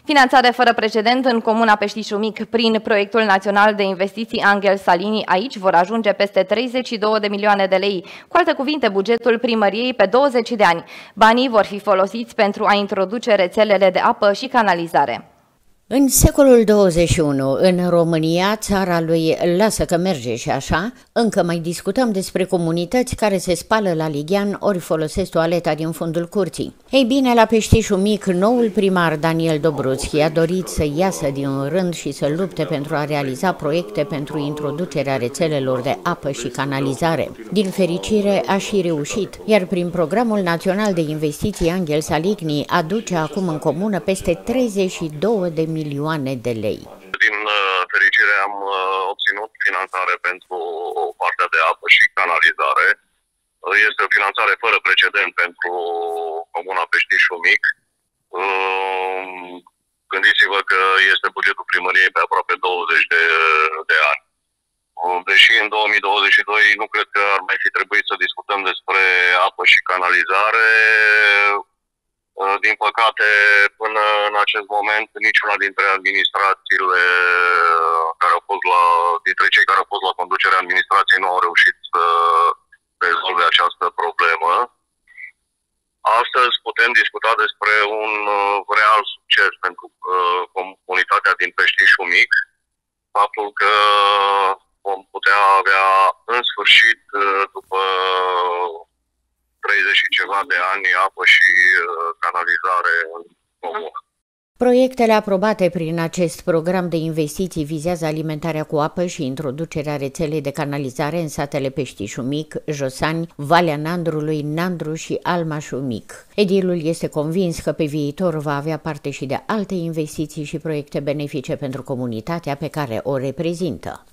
Finanțare fără precedent în comuna Peștișul Mic prin proiectul național de investiții Angel Salini. Aici vor ajunge peste 32 de milioane de lei. Cu alte cuvinte, bugetul primăriei pe 20 de ani. Banii vor fi folosiți pentru a introduce rețelele de apă și canalizare. În secolul 21, în România, țara lui lasă că merge și așa, încă mai discutăm despre comunități care se spală la lighean ori folosesc toaleta din fundul curții. Ei bine, la Peștișul Mic, noul primar Daniel Dobruțchi a dorit să iasă din rând și să lupte pentru a realiza proiecte pentru introducerea rețelelor de apă și canalizare. Din fericire, a și reușit, iar prin programul național de investiții Angel Salini aduce acum în comună peste 32 de milioane de lei. Din fericire am obținut finanțare pentru partea de apă și canalizare. Este o finanțare fără precedent pentru comuna Peștișul Mic. Gândiți-vă că este bugetul primăriei pe aproape 20 de ani. Deși în 2022 nu cred că ar mai fi trebuit să discutăm despre apă și canalizare, din păcate, până în acest moment, niciuna dintre administrațiile dintre cei care au fost la conducerea administrației nu au reușit să rezolve această problemă. Astăzi putem discuta despre un real succes pentru comunitatea din Peștișul Mic, faptul că vom putea avea în sfârșit, după 30 și ceva de ani, apă și canalizare în comună. Proiectele aprobate prin acest program de investiții vizează alimentarea cu apă și introducerea rețelei de canalizare în satele Peștișul Mic, Josani, Valea Nandrului, Nandru și Almașul Mic. Edilul este convins că pe viitor va avea parte și de alte investiții și proiecte benefice pentru comunitatea pe care o reprezintă.